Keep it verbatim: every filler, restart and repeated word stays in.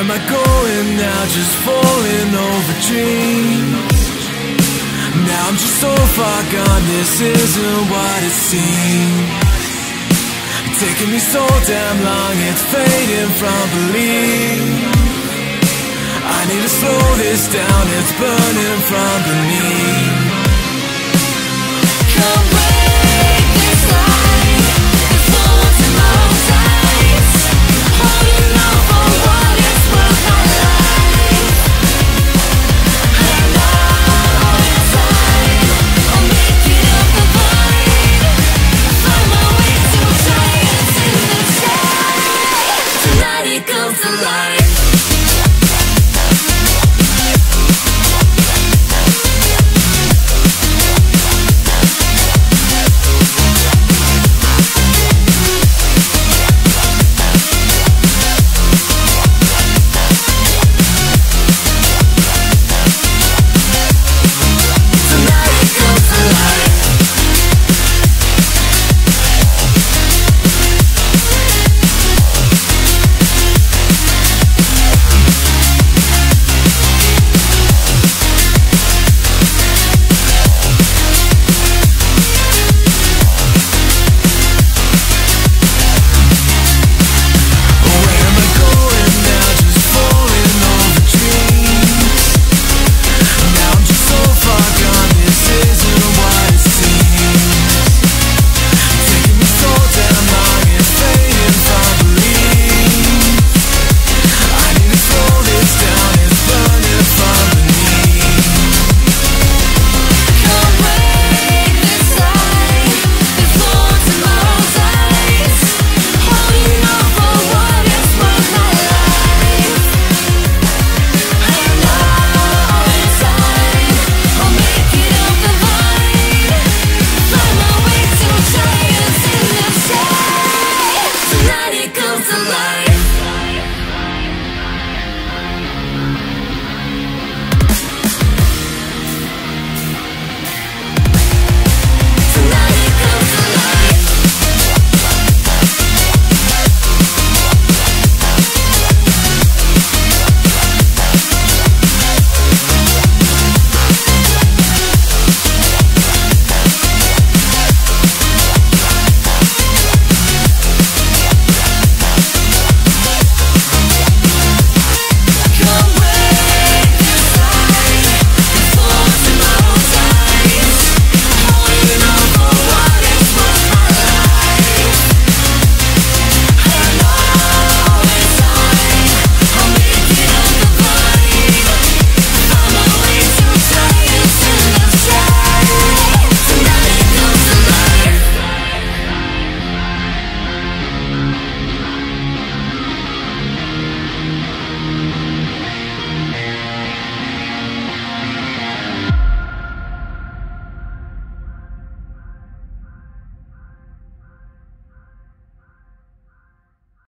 am I going now? Just falling over dreams. Now I'm just so far gone, this isn't what it seems. Taking me so damn long, it's fading from belief. I need to slow this down, it's burning from beneath.